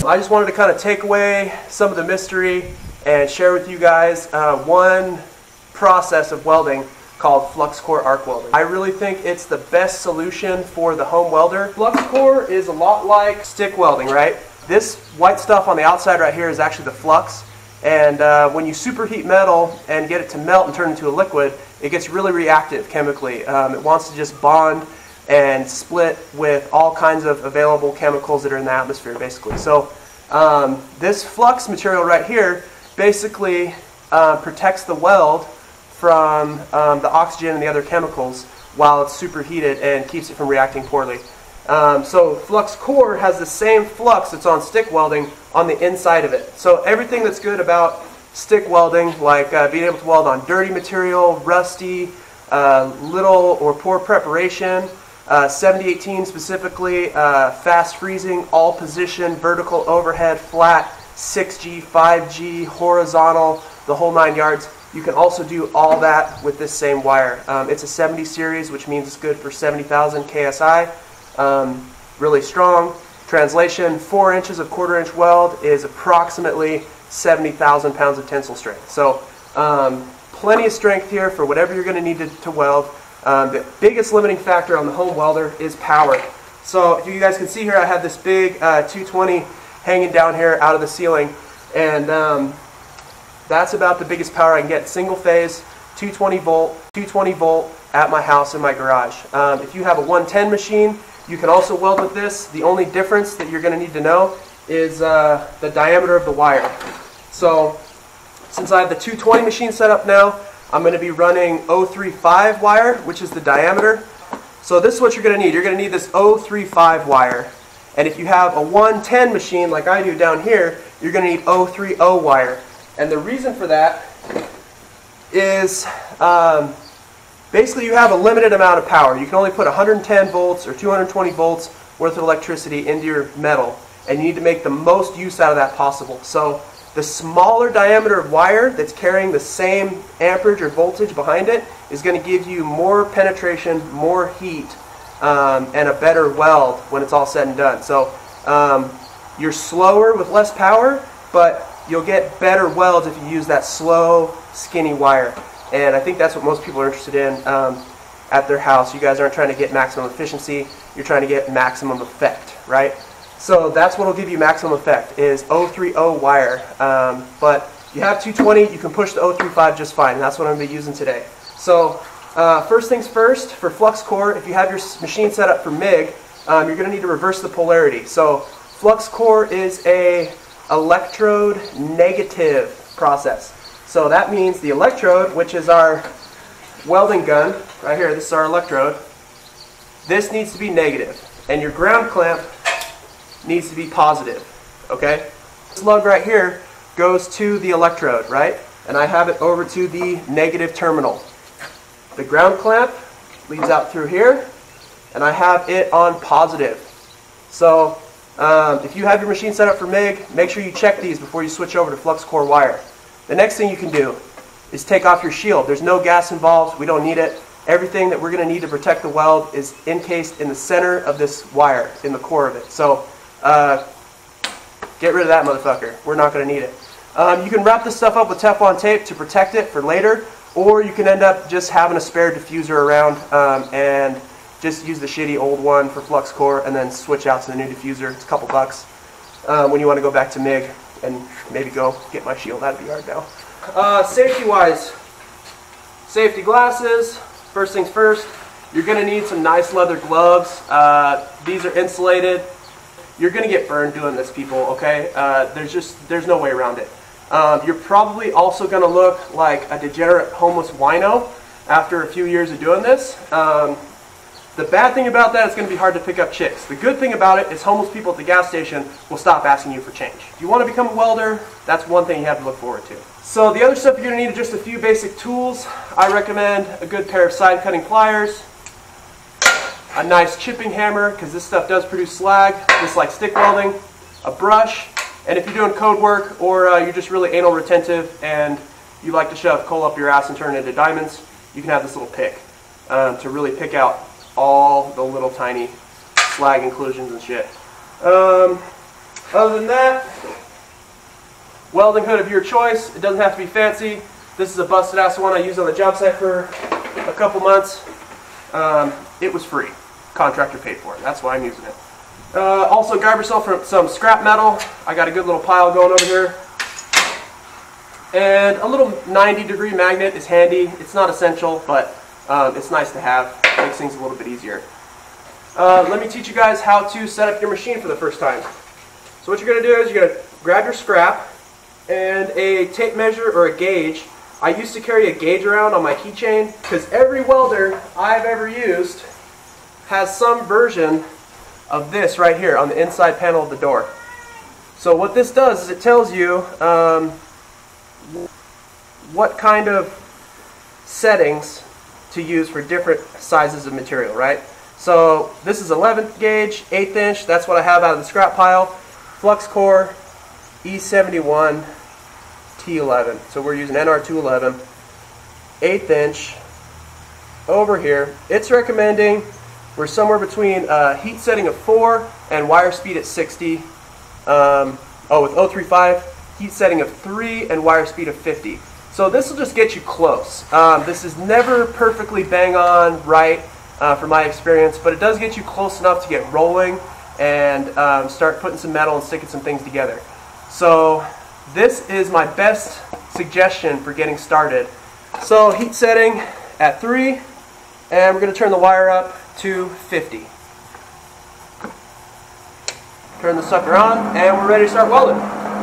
I just wanted to kind of take away some of the mystery and share with you guys one process of welding called flux core arc welding. I really think it's the best solution for the home welder. Flux core is a lot like stick welding, right? This white stuff on the outside right here is actually the flux, and when you superheat metal and get it to melt and turn into a liquid, it gets really reactive chemically. It wants to just bond and split with all kinds of available chemicals that are in the atmosphere, basically. So this flux material right here basically protects the weld from the oxygen and the other chemicals while it's superheated and keeps it from reacting poorly. So flux core has the same flux that's on stick welding on the inside of it. So everything that's good about stick welding, like being able to weld on dirty material, rusty, little or poor preparation, 7018 specifically, fast freezing, all position, vertical overhead, flat, 6G, 5G, horizontal, the whole 9 yards. You can also do all that with this same wire. It's a 70 series, which means it's good for 70,000 KSI. Really strong. Translation, 4 inches of 1/4 inch weld is approximately 70,000 pounds of tensile strength. So plenty of strength here for whatever you're going to need to weld. The biggest limiting factor on the home welder is power. So if you guys can see here, I have this big 220 hanging down here out of the ceiling, and that's about the biggest power I can get. Single phase, 220 volt at my house in my garage. If you have a 110 machine, you can also weld with this. The only difference that you're going to need to know is the diameter of the wire. So since I have the 220 machine set up now, I'm going to be running 035 wire, which is the diameter. So this is what you're going to need. You're going to need this 035 wire. And if you have a 110 machine like I do down here, you're going to need 030 wire. And the reason for that is basically you have a limited amount of power. You can only put 110 volts or 220 volts worth of electricity into your metal, and you need to make the most use out of that possible. So the smaller diameter of wire that's carrying the same amperage or voltage behind it is going to give you more penetration, more heat, and a better weld when it's all said and done. So you're slower with less power, but you'll get better welds if you use that slow, skinny wire. And I think that's what most people are interested in at their house. You guys aren't trying to get maximum efficiency, you're trying to get maximum effect, right? So that's what will give you maximum effect, is 030 wire. But if you have 220, you can push the 035 just fine, and that's what I'm going to be using today. So first things first, for flux core, if you have your machine set up for MIG, you're going to need to reverse the polarity. So flux core is a electrode negative process. So that means the electrode, which is our welding gun, right here, this is our electrode, this needs to be negative, and your ground clamp needs to be positive, okay? This lug right here goes to the electrode, right? And I have it over to the negative terminal. The ground clamp leads out through here, and I have it on positive. So if you have your machine set up for MIG, make sure you check these before you switch over to flux core wire. The next thing you can do is take off your shield. There's no gas involved, we don't need it. Everything that we're going to need to protect the weld is encased in the center of this wire, in the core of it. So get rid of that motherfucker. We're not going to need it. You can wrap this stuff up with Teflon tape to protect it for later, or you can end up just having a spare diffuser around and just use the shitty old one for flux core and then switch out to the new diffuser. It's a couple bucks when you want to go back to MIG and maybe go get my shield out of the yard now. Safety-wise, safety glasses. First things first, you're going to need some nice leather gloves. These are insulated. You're going to get burned doing this, people, okay? There's no way around it. You're probably also going to look like a degenerate homeless wino after a few years of doing this. The bad thing about that is going to be hard to pick up chicks. The good thing about it is homeless people at the gas station will stop asking you for change. If you want to become a welder, that's one thing you have to look forward to. So the other stuff you're going to need are just a few basic tools. I recommend a good pair of side cutting pliers, a nice chipping hammer, because this stuff does produce slag, just like stick welding, a brush, and if you're doing code work or you're just really anal retentive and you like to shove coal up your ass and turn it into diamonds, you can have this little pick to really pick out all the little tiny slag inclusions and shit. Other than that, welding hood of your choice. It doesn't have to be fancy. This is a busted ass one I used on the job site for a couple months. It was free. Contractor paid for it. That's why I'm using it. Also, grab yourself some scrap metal. I got a good little pile going over here. And a little 90-degree magnet is handy. It's not essential, but it's nice to have. Makes things a little bit easier. Let me teach you guys how to set up your machine for the first time. So what you're going to do is you're going to grab your scrap and a tape measure or a gauge. I used to carry a gauge around on my keychain because every welder I've ever used has some version of this right here on the inside panel of the door. So what this does is it tells you what kind of settings to use for different sizes of material, right? So this is 11th gauge, 1/8 inch. That's what I have out of the scrap pile. Flux core E71 T11. So we're using NR211. 1/8 inch. Over here, it's recommending we're somewhere between heat setting of 4 and wire speed at 60. With 035, heat setting of 3 and wire speed of 50. So this will just get you close. This is never perfectly bang on right from my experience, but it does get you close enough to get rolling and start putting some metal and sticking some things together. So this is my best suggestion for getting started. So heat setting at 3, and we're going to turn the wire up to 50. Turn the sucker on, and we're ready to start welding.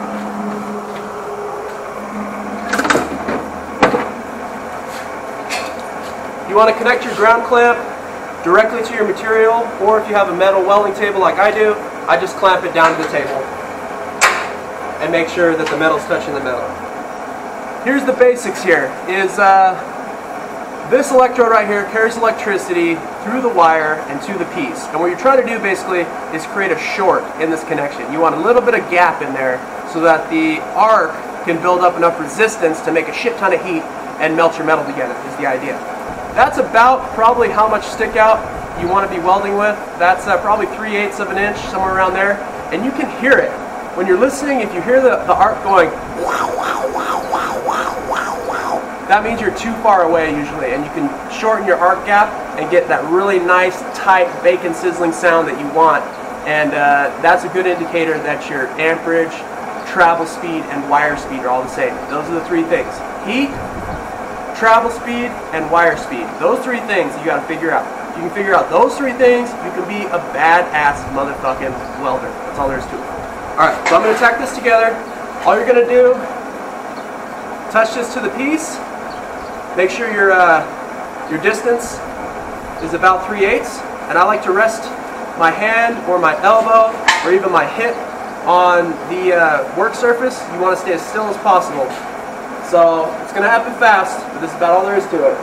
You want to connect your ground clamp directly to your material, or if you have a metal welding table like I do, I just clamp it down to the table and make sure that the metal's touching the metal. Here's the basics here, is this electrode right here carries electricity through the wire and to the piece. And what you're trying to do basically is create a short in this connection. You want a little bit of gap in there so that the arc can build up enough resistance to make a shit ton of heat and melt your metal together, is the idea. That's about probably how much stick out you want to be welding with. That's probably 3/8 of an inch, somewhere around there. And you can hear it. When you're listening, if you hear the arc going, wow, wow, wow, wow, wow, wow, wow, that means you're too far away usually, and you can shorten your arc gap and get that really nice, tight, bacon sizzling sound that you want. And that's a good indicator that your amperage, travel speed, and wire speed are all the same. Those are the three things. Heat, travel speed, and wire speed. Those three things you got to figure out. If you can figure out those three things, you can be a badass motherfucking welder. That's all there is to it. Alright, so I'm going to tack this together. All you're going to do, touch this to the piece. Make sure your distance is about 3/8. And I like to rest my hand or my elbow or even my hip on the work surface. You want to stay as still as possible. So it's going to happen fast, but this is about all there is to it.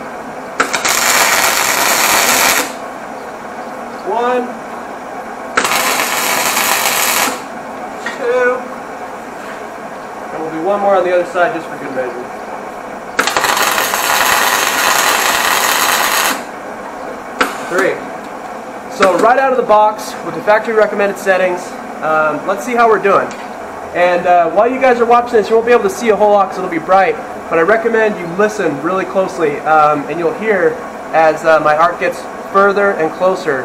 1, 2, and we'll do one more on the other side just for good measure. 3. So right out of the box with the factory recommended settings, let's see how we're doing. And while you guys are watching this, you won't be able to see a whole lot because it'll be bright, but I recommend you listen really closely, and you'll hear as my arc gets further and closer.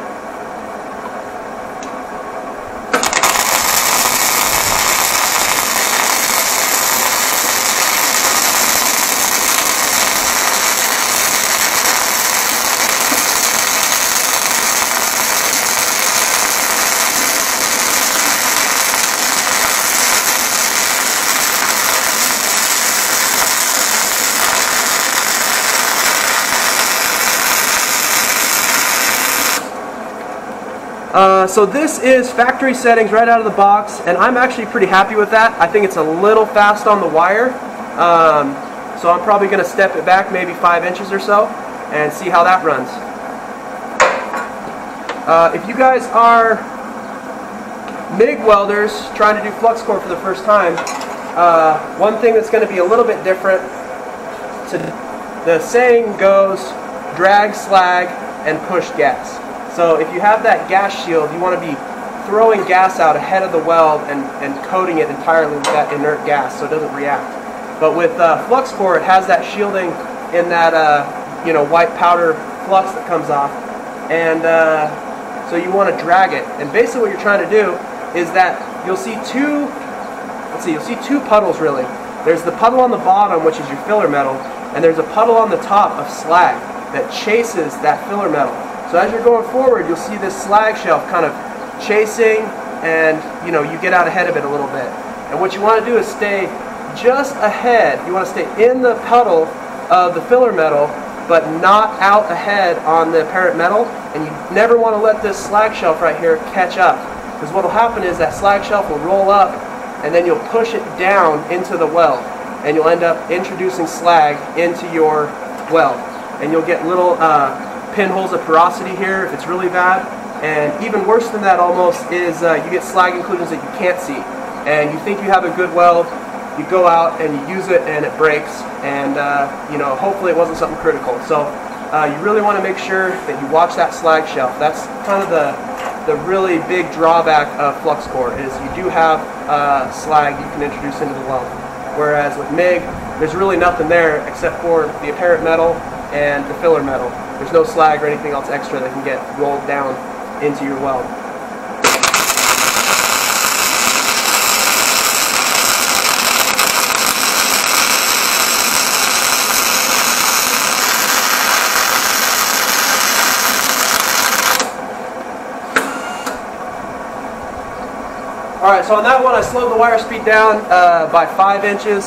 So this is factory settings right out of the box, and I'm actually pretty happy with that. I think it's a little fast on the wire, so I'm probably going to step it back maybe 5 inches or so and see how that runs. If you guys are MIG welders trying to do flux core for the first time, one thing that's going to be a little bit different, the saying goes, drag, slag, and push gas. So if you have that gas shield, you want to be throwing gas out ahead of the weld and coating it entirely with that inert gas so it doesn't react. But with flux core, it has that shielding in that white powder flux that comes off, and so you want to drag it. And basically what you're trying to do is that you'll see two puddles really. There's the puddle on the bottom, which is your filler metal, and there's a puddle on the top of slag that chases that filler metal. So as you're going forward, you'll see this slag shelf kind of chasing, and you get out ahead of it a little bit. And what you want to do is stay just ahead. You want to stay in the puddle of the filler metal, but not out ahead on the apparent metal, and you never want to let this slag shelf right here catch up, because what will happen is that slag shelf will roll up, and then you'll push it down into the weld, and you'll end up introducing slag into your weld, and you'll get little pinholes of porosity here if it's really bad. And even worse than that almost is you get slag inclusions that you can't see, and you think you have a good weld, you go out and you use it and it breaks, and hopefully it wasn't something critical. So you really want to make sure that you watch that slag shelf. That's kind of the really big drawback of flux core, is you do have slag you can introduce into the weld. Whereas with MIG, there's really nothing there except for the apparent metal and the filler metal. There's no slag or anything else extra that can get rolled down into your weld. Alright, so on that one I slowed the wire speed down by 5 inches.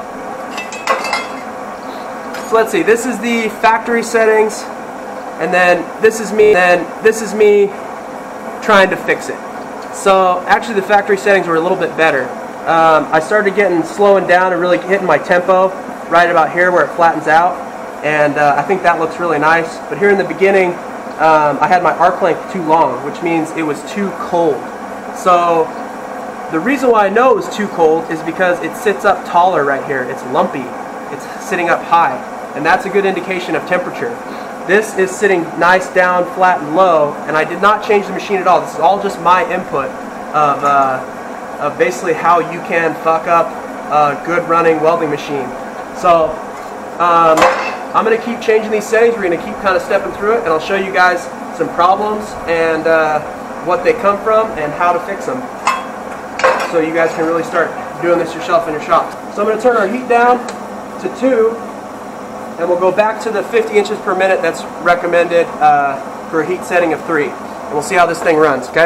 So let's see, this is the factory settings, and then this is me trying to fix it. So actually the factory settings were a little bit better. I started slowing down and really hitting my tempo right about here where it flattens out, and I think that looks really nice. But here in the beginning I had my arc length too long, which means it was too cold. So the reason why I know it was too cold is because it sits up taller right here. It's lumpy. It's sitting up high, and that's a good indication of temperature. This is sitting nice down, flat, and low, and I did not change the machine at all. This is all just my input of basically how you can fuck up a good running welding machine. So I'm going to keep changing these settings. We're going to keep kind of stepping through it, and I'll show you guys some problems and what they come from and how to fix them, so you guys can really start doing this yourself in your shops. So I'm going to turn our heat down to 2, and we'll go back to the 50 inches per minute that's recommended for a heat setting of 3. And we'll see how this thing runs, okay?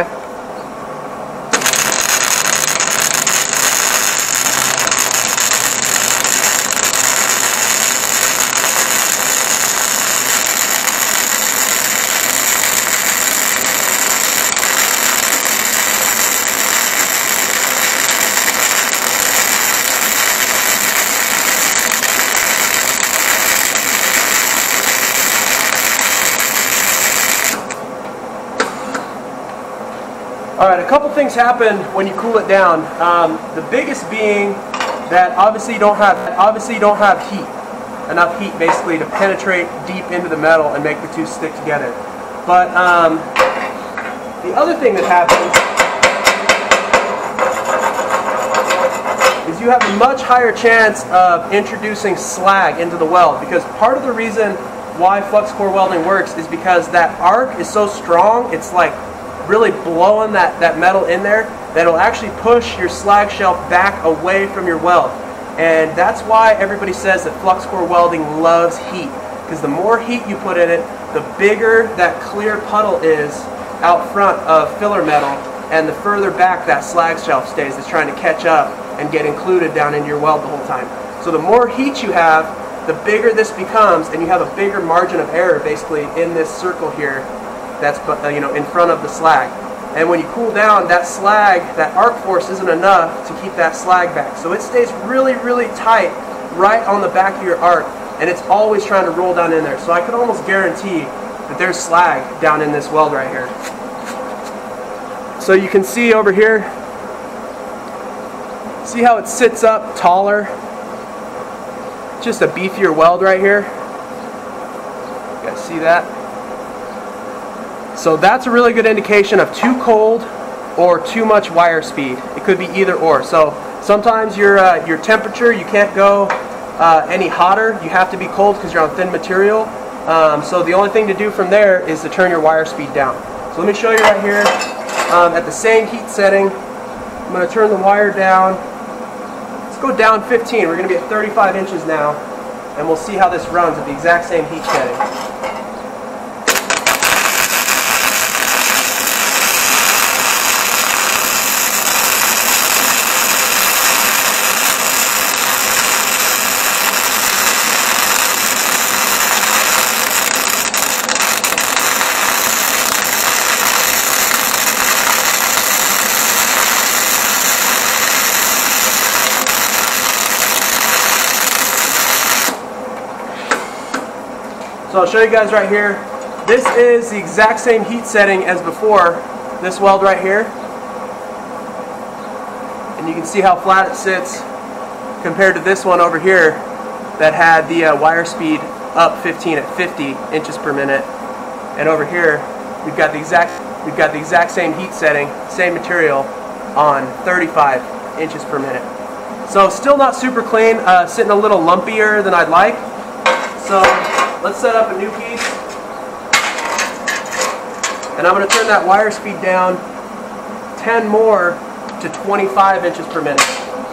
Alright, a couple things happen when you cool it down. The biggest being that obviously you don't have enough heat basically to penetrate deep into the metal and make the two stick together. But the other thing that happens is you have a much higher chance of introducing slag into the weld, because part of the reason why flux core welding works is because that arc is so strong, it's like really blowing that metal in there, that it'll actually push your slag shelf back away from your weld. And that's why everybody says that flux core welding loves heat, because the more heat you put in it, the bigger that clear puddle is out front of filler metal, and the further back that slag shelf stays that's trying to catch up and get included down into your weld the whole time. So the more heat you have, the bigger this becomes, and you have a bigger margin of error basically in this circle here that's in front of the slag. And when you cool down, that slag, that arc force isn't enough to keep that slag back. So it stays really, really tight right on the back of your arc, and it's always trying to roll down in there. So I could almost guarantee that there's slag down in this weld right here. So you can see over here, see how it sits up taller? Just a beefier weld right here. You guys see that? So that's a really good indication of too cold or too much wire speed. It could be either or. So sometimes your temperature, you can't go any hotter. You have to be cold because you're on thin material. So the only thing to do from there is to turn your wire speed down. So let me show you right here at the same heat setting. I'm going to turn the wire down. Let's go down 15. We're going to be at 35 inches now, and we'll see how this runs at the exact same heat setting. So I'll show you guys right here. This is the exact same heat setting as before, this weld right here. And you can see how flat it sits compared to this one over here that had the wire speed up 15 at 50 inches per minute. And over here, we've got the exact same heat setting, same material on 35 inches per minute. So still not super clean, sitting a little lumpier than I'd like. So let's set up a new piece, and I'm going to turn that wire speed down 10 more to 25 inches per minute.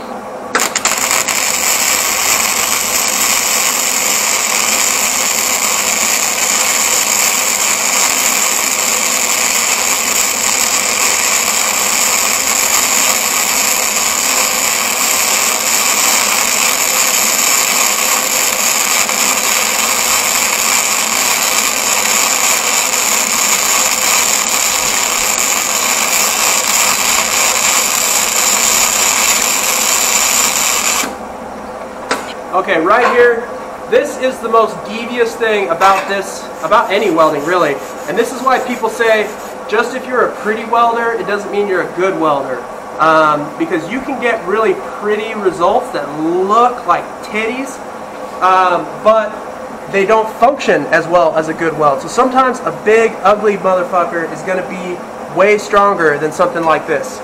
Okay, right here, this is the most devious thing about any welding really. And this is why people say, just if you're a pretty welder, it doesn't mean you're a good welder. Because you can get really pretty results that look like titties, but they don't function as well as a good weld. So sometimes a big, ugly motherfucker is going to be way stronger than something like this.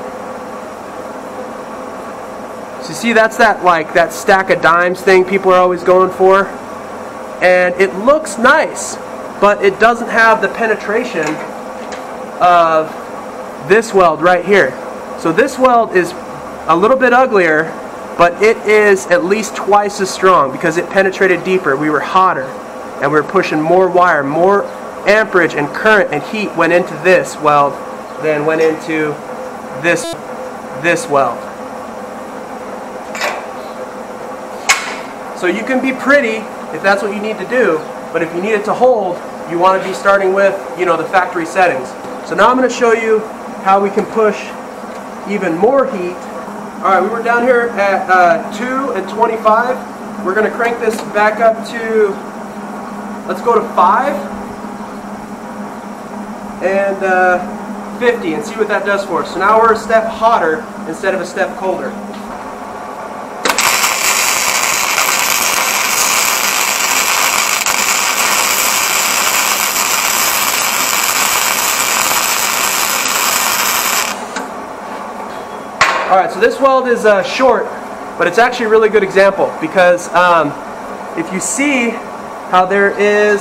So you see, that's that stack of dimes thing people are always going for, and it looks nice, but it doesn't have the penetration of this weld right here. So this weld is a little bit uglier, but it is at least twice as strong because it penetrated deeper. We were hotter, and we were pushing more wire, more amperage and current and heat went into this weld than went into this weld. So you can be pretty if that's what you need to do, but if you need it to hold, you want to be starting with, the factory settings. So now I'm going to show you how we can push even more heat. Alright, we were down here at 2 and 25. We're going to crank this back up to, let's go to 5 and 50 and see what that does for us. So now we're a step hotter instead of a step colder. Alright, so this weld is short, but it's actually a really good example because if you see how there is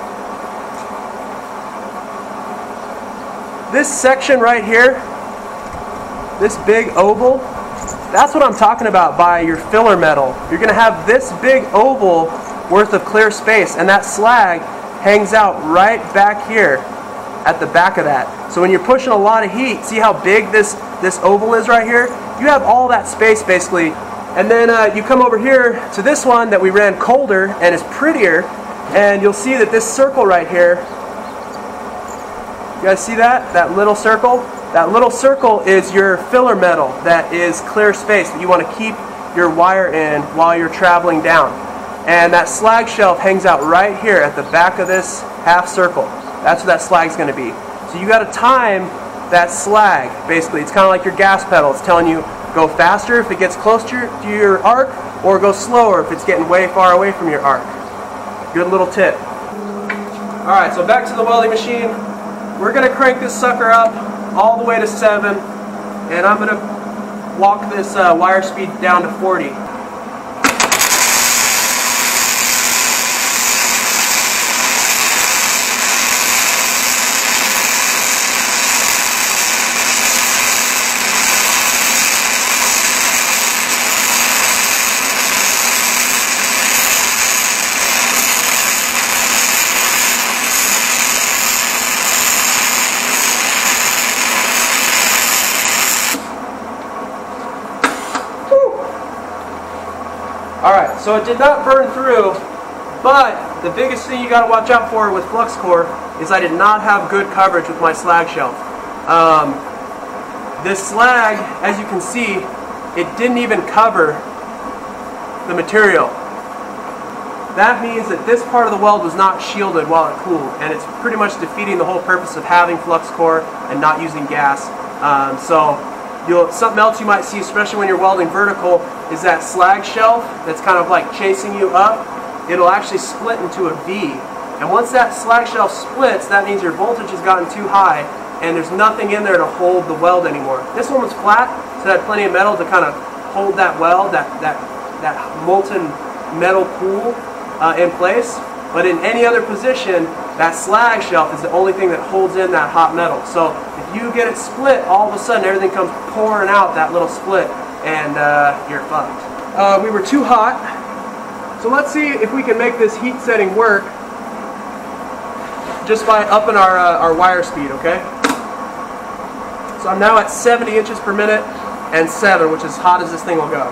this section right here, this big oval, that's what I'm talking about by your filler metal. You're going to have this big oval worth of clear space, and that slag hangs out right back here at the back of that. So when you're pushing a lot of heat, see how big this oval is right here? You have all that space basically. And then you come over here to this one that we ran colder and is prettier, and you'll see that this circle right here, you guys see that? That little circle? That little circle is your filler metal that is clear space that you want to keep your wire in while you're traveling down. And that slag shelf hangs out right here at the back of this half circle. That's where that slag's going to be. So you got to time that slag. Basically, it's kind of like your gas pedal. It's telling you go faster if it gets closer to your arc, or go slower if it's getting way far away from your arc. Good little tip. Alright, so back to the welding machine. We're going to crank this sucker up all the way to 7. and I'm going to walk this wire speed down to 40. Alright, so it did not burn through, but the biggest thing you got to watch out for with flux core is I did not have good coverage with my slag shelf. This slag, as you can see, it didn't even cover the material. That means that this part of the weld was not shielded while it cooled, and it's pretty much defeating the whole purpose of having flux core and not using gas. Something else you might see, especially when you're welding vertical, is that slag shelf that's kind of like chasing you up. It'll actually split into a V. And once that slag shelf splits, that means your voltage has gotten too high and there's nothing in there to hold the weld anymore. This one was flat, so it had plenty of metal to kind of hold that weld, that molten metal pool in place. But in any other position, that slag shelf is the only thing that holds in that hot metal. So if you get it split, all of a sudden everything comes pouring out that little split, and you're fucked. We were too hot, so let's see if we can make this heat setting work just by upping our wire speed, okay? So I'm now at 70 inches per minute and 7, which is as hot as this thing will go.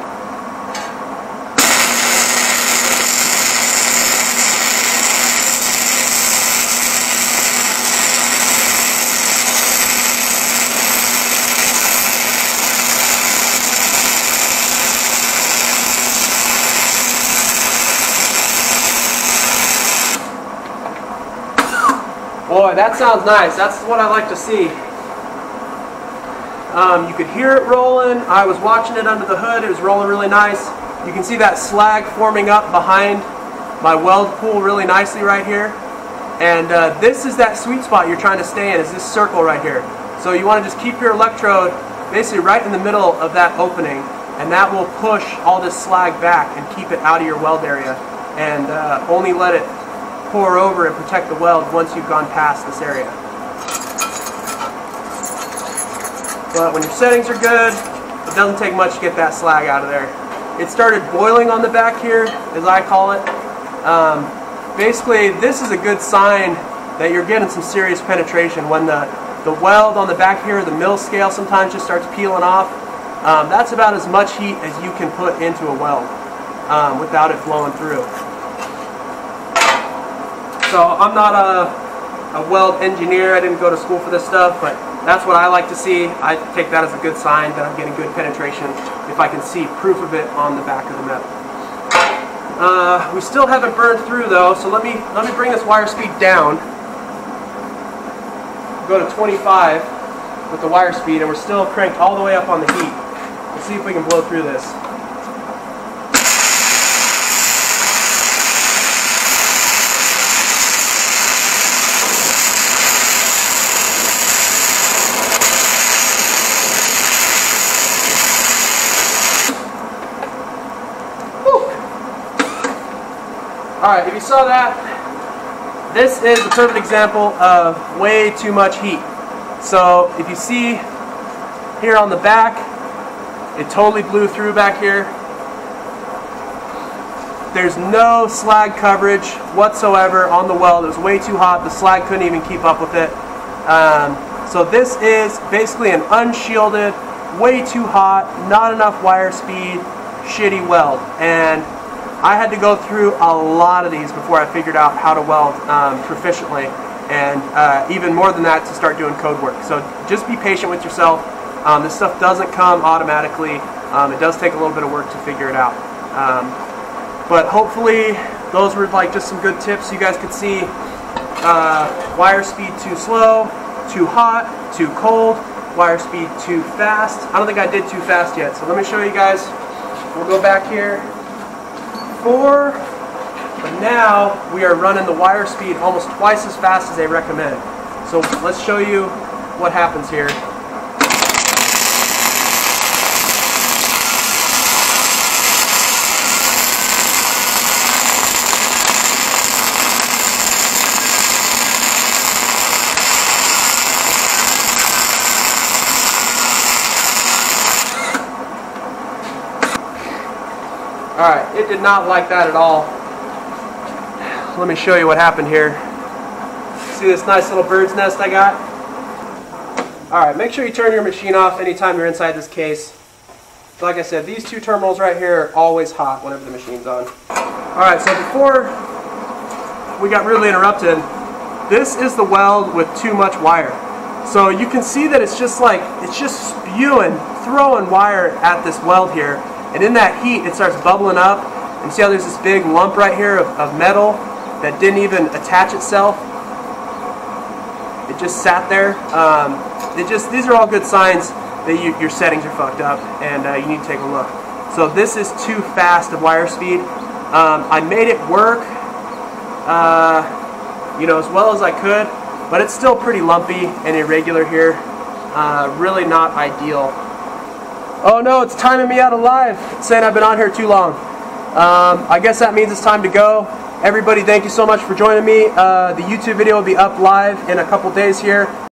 Boy, that sounds nice. That's what I like to see. You could hear it rolling. I was watching it under the hood. It was rolling really nice. You can see that slag forming up behind my weld pool really nicely right here. And this is that sweet spot you're trying to stay in, is this circle right here. So you want to just keep your electrode basically right in the middle of that opening, and that will push all this slag back and keep it out of your weld area, and only let it pour over and protect the weld once you've gone past this area. But when your settings are good, it doesn't take much to get that slag out of there. It started boiling on the back here, as I call it. Basically, this is a good sign that you're getting some serious penetration. When the weld on the back here, the mill scale sometimes just starts peeling off. That's about as much heat as you can put into a weld without it blowing through. So I'm not a weld engineer. I didn't go to school for this stuff, but that's what I like to see. I take that as a good sign that I'm getting good penetration if I can see proof of it on the back of the metal. We still haven't burned through though, so let me bring this wire speed down. Go to 25 with the wire speed, and we're still cranked all the way up on the heat. Let's see if we can blow through this. Alright, if you saw that, this is a perfect example of way too much heat. So if you see here on the back, it totally blew through back here. There's no slag coverage whatsoever on the weld. It was way too hot. The slag couldn't even keep up with it. So this is basically an unshielded, way too hot, not enough wire speed, shitty weld. And I had to go through a lot of these before I figured out how to weld proficiently, and even more than that to start doing code work. So just be patient with yourself. This stuff doesn't come automatically. It does take a little bit of work to figure it out. But hopefully those were like just some good tips. You guys could see wire speed too slow, too hot, too cold, wire speed too fast. I don't think I did too fast yet, so let me show you guys. We'll go back here. But now we are running the wire speed almost twice as fast as they recommend. So let's show you what happens here. Alright, it did not like that at all. Let me show you what happened here. See this nice little bird's nest I got? Alright, make sure you turn your machine off anytime you're inside this case. Like I said, these two terminals right here are always hot whenever the machine's on. Alright, so before we got really interrupted, this is the weld with too much wire. So you can see that it's just spewing, throwing wire at this weld here. And in that heat, it starts bubbling up. And see how there's this big lump right here of metal that didn't even attach itself. It just sat there. These are all good signs that your settings are fucked up, and you need to take a look. So this is too fast of wire speed. I made it work, as well as I could, but it's still pretty lumpy and irregular here. Really not ideal. Oh no, it's timing me out of live, saying I've been on here too long. I guess that means it's time to go. Everybody, thank you so much for joining me. The YouTube video will be up live in a couple days here.